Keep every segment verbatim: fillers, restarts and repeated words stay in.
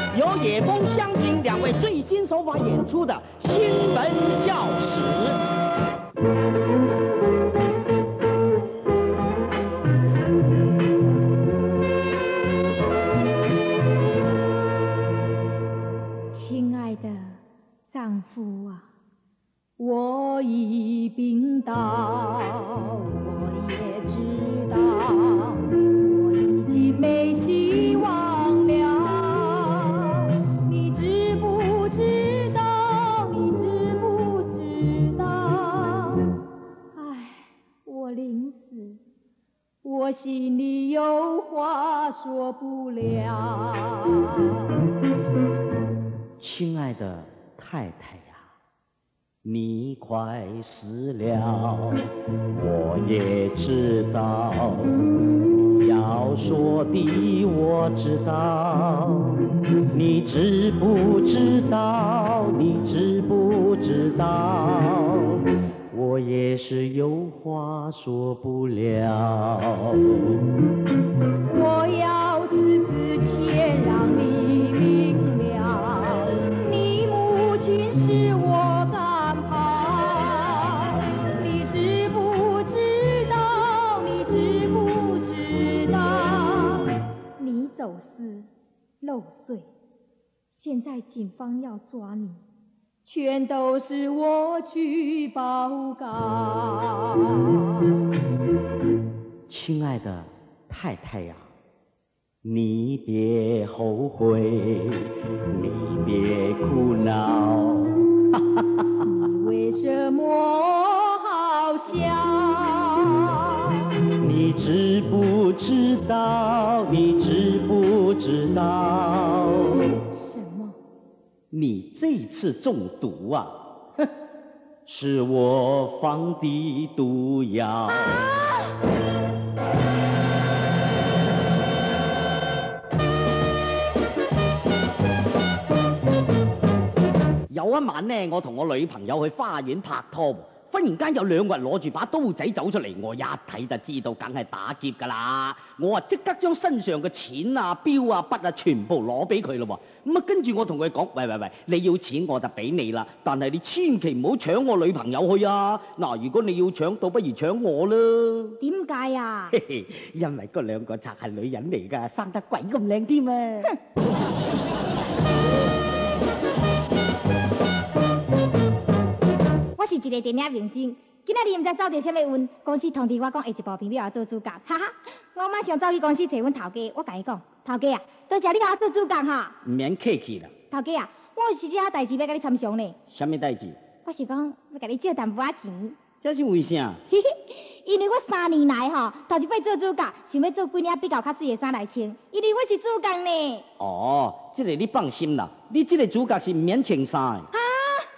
由野风、香婷两位最新手法演出的新闻笑史。 亲爱的丈夫啊，我已病倒，我也知道，我已经没希望了。你知不知道？你知不知道？唉，我临死，我心里有话说不了。 亲爱的太太呀，你快死了，我也知道。要说的我知道，你知不知道？你知不知道？我也是有话说不了。 我要死之前让你明了，你母亲是我赶跑。你知不知道？你知不知道？你走私漏税，现在警方要抓你，全都是我去报告。 亲爱的太太呀，你别后悔，你别哭闹。 你为什么好笑？ 你知不知道？你知不知道？ 什么？ 你这次中毒啊，哼，是我放的毒药。啊有一晚呢，我同我女朋友去花園拍拖，忽然間有兩個人攞住把刀仔走出嚟，我一睇就知道梗係打劫㗎啦。我啊即刻將身上嘅錢啊、錶啊、筆啊全部攞俾佢咯喎。咁啊跟住我同佢講：喂喂喂，你要錢我就俾你啦，但係你千祈唔好搶我女朋友去啊！嗱，如果你要搶，倒不如搶我啦。 點解啊？ 嘿嘿，因為嗰兩個賊係女人嚟㗎，生得鬼咁靚添啊！ 我是一個電影明星，今仔日唔知走到什麼運，公司通知我講下一部片要我做主角，哈哈！我馬上走去公司找阮頭家，我甲伊講：頭家啊，多謝你甲我做主角哈！ 唔免客氣啦。 頭家啊，我有一隻代志要甲你參詳呢。 什麼代志？ 我是講要甲你借淡薄仔錢。 這是為啥？ 嘿嘿，因為我三年來吼，頭一擺做主角，想要做幾領比較較水的衫來穿，因為我是主角呢。 哦，這個你放心啦，你這個主角是唔免穿衫的。 啊！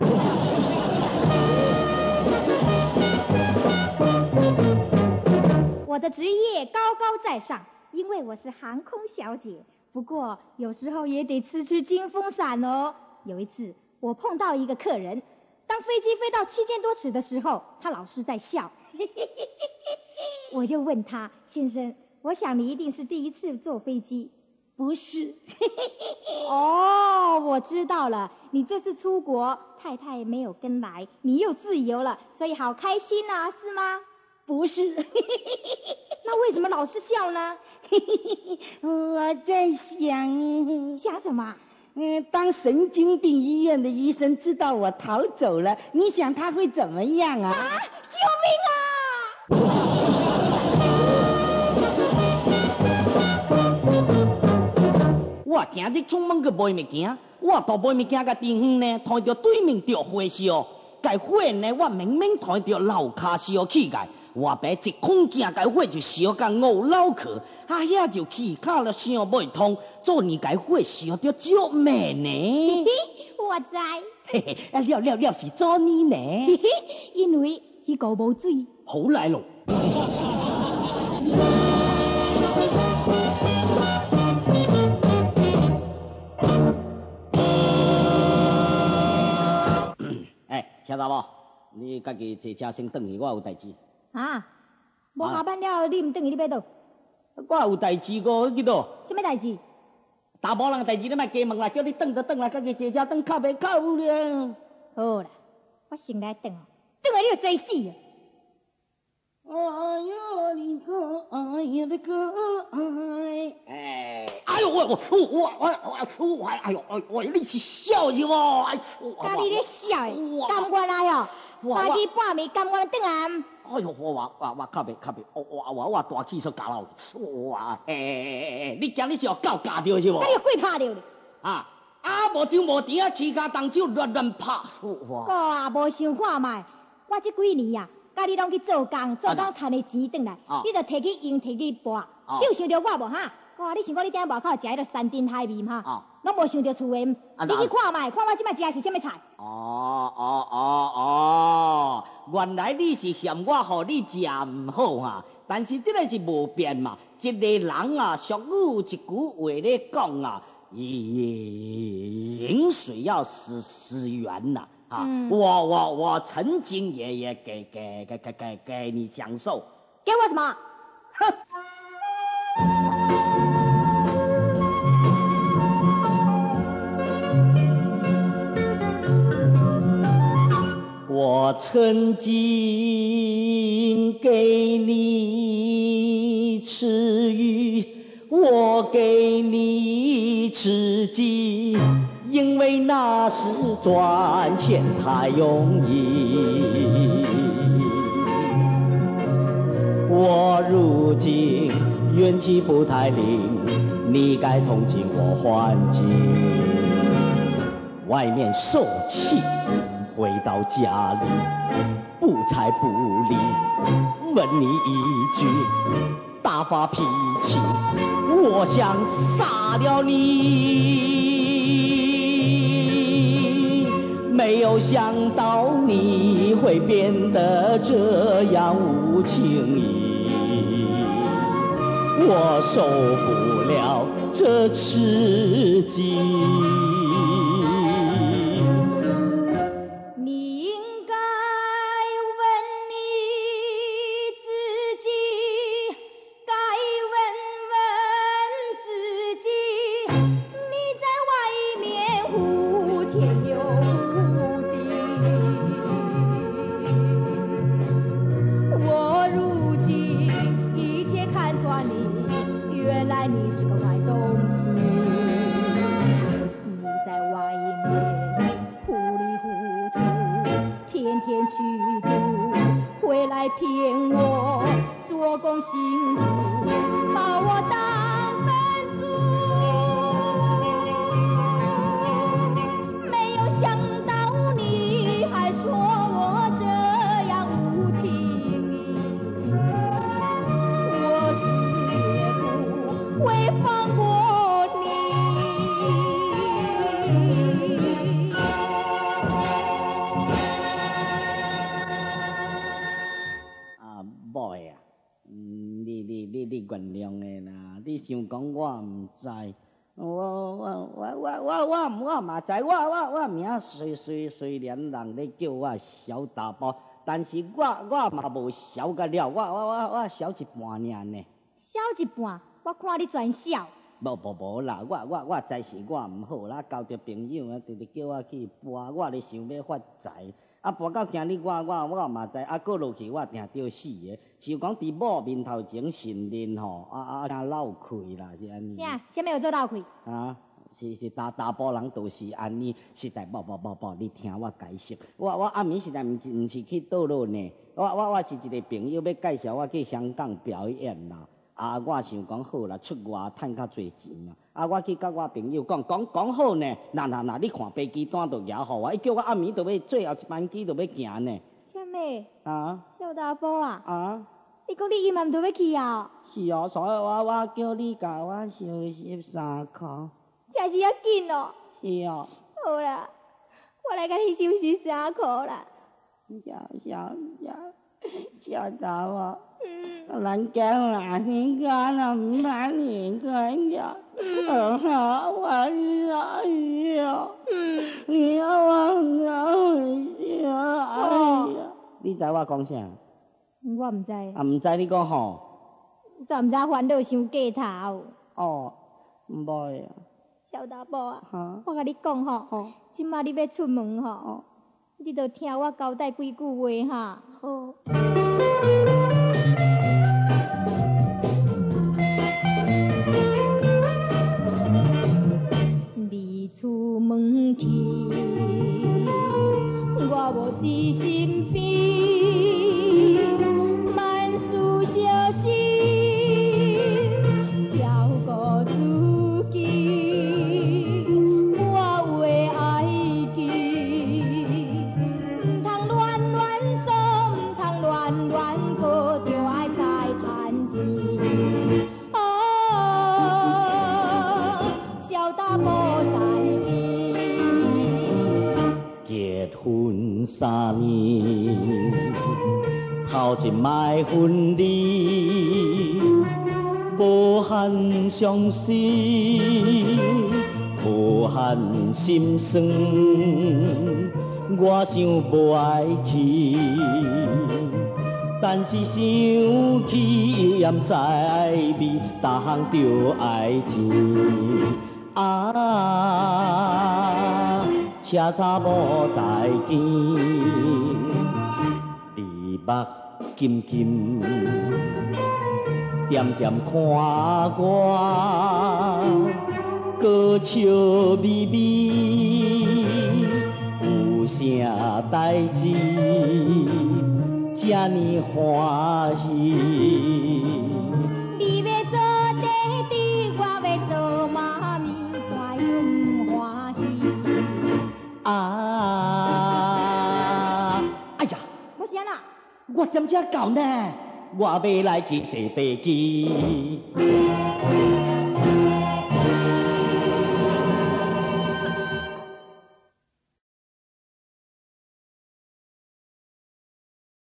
我的職業高高在上，因為我是航空小姐。不過有時候也得吃吃金風傘哦。有一次我碰到一個客人，當飛機飛到七千多尺的時候，他老是在笑。我就問他：先生，我想你一定是第一次坐飛機。不是。哦，我知道了，你這次出國，太太沒有跟來，你又自由了，所以好開心啊，是嗎？不是。那為什麼老是笑呢？ 我在想， 想什麼？ 嗯，當神經病醫院的醫生知道我逃走了，你想他會怎麼樣啊？ 啊！救命啊！ 我今日出門去買物件，我到買物件嘅地方呢，睇到對面着火燒，該火呢我明明睇到樓卡燒起來，我爸一空鏡該火就燒到五樓去，啊遐就起卡了想袂通，做你該火燒到足咩呢？ 我知。 嘿嘿，啊了了了是做你呢？ 因為迄個無水。 好來咯。聽到無？你家己坐車先轉去，我有代志。 啊，無下班了，你唔轉去你要倒？ 我有代志個，去倒？ 什麼代志？ 查某人代志你莫加问啦，叫你转就转来，家己坐车转，靠袂靠了。 好啦，我先来转哦，转来你就坐死啊！ 哎呀，你可爱呀，你可爱！哎，哎呦，我我我我我我哎呦，我你是笑是无？哎， 家己咧笑的，甘愿来哦，三更半暝甘愿转来。 哎呦，我我我我靠袂靠袂，我我我我大气说假老，哇！哎哎哎，你今日是要狗夹着是无？ 家己鬼拍着你。 啊啊，无张无甜啊，起家动手乱乱拍，哇！ 哥啊，无想看卖，我这几年啊。甲你拢去做工，做工赚的钱转来， 啊、 你着摕去用，摕去拨。啊、你有想着我无哈？我话你想讲你踮外口食迄个山珍海味哈？拢无想着厝的，啊、你去看卖，看我即摆食的是啥物菜？ 哦哦哦哦，原来你是嫌我互你食唔好哈，但是这个是无变嘛。一个人啊，俗语一句话咧讲啊，饮水要思思源呐。啊，嗯、我我我曾经也也给给给给给给你享受， 给我什么？哼！ 我曾经给你吃鱼，我给你吃鸡。因为那时赚钱太容易，我如今元气不太灵，你该同情我环境。外面受气，回到家里不睬不理，问你一句，大发脾气，我想杀了你。没有想到你会变得这样无情义，我受不了这刺激。 你应该问你自己，该问问自己，你在外面呼天又你是个坏东西，你在外面糊里糊涂，天天去赌，回来骗我做工辛苦，把我当笨猪。没有想到你还说我这样无情义，我死会放过你。 啊，某个啊，嗯，你你你你原谅的啦。你想讲我唔知，我我我我我我我嘛知，我我我名虽虽虽然人咧叫我小大包，但是我我嘛无小个了，我我我我小一半尔呢。 小一半。我看你全笑。 无无无啦，我我我知是我唔好啦，交着朋友啊，直直叫我去搬，我咧想要发财，啊搬到今日我我我嘛知，啊过落去我定着死的，是讲伫某面头前信任吼，啊啊惊闹亏啦，是安尼。 啥？啥物有做闹亏？ 啊，是是大大部人都是安尼，实在无无无无，你听我解释，我我暗暝实在毋是毋是去倒落呢，我我我是一个朋友要介绍我去香港表演啦。啊，我想讲好啦，出外赚较侪钱啊！啊，我去甲我朋友讲讲讲好呢，那那那，你看飞机单就摇互我，伊叫我暗暝就要最后一班机就要行呢。 啥物？ 啊？ 小大宝啊！ 啊？ 你讲你伊嘛就要去啊？ 是哦，所以我我叫你甲我收拾衫裤。 真是要紧哦。 是哦。 好啦，我来甲你收拾衫裤啦。 小小小小大宝。 嗯， 人家哪天干了唔把你干掉，嗯，好，我要要，嗯，你要往哪回去啊？哎呀，你知我讲啥？ 我唔知。 啊，唔知你讲吼？ 煞唔知烦恼伤过头。 哦，唔会啊。 小大宝啊， 哈我甲你讲吼， 哦即马你要出门吼， 哦你着听我交代几句话哈。 好。 你出门去，我无伫身边，万事小心，照顾自己。我话爱记，毋通乱乱说，毋通乱乱过，着爱再趁钱。哦，小大无在意。 结婚三年，头一摆婚礼，无限伤心，无限心酸，我想无爱去。但是想起盐在味，逐项着爱钱。啊，车早无在见，二目金金，点点看我，歌笑眯眯，有啥代志？这呢欢喜， 你要做弟弟，我要做妈咪，怎样不欢喜？ 啊！哎呀， 我是安那？ 我点才到呢？我要来去坐飞机。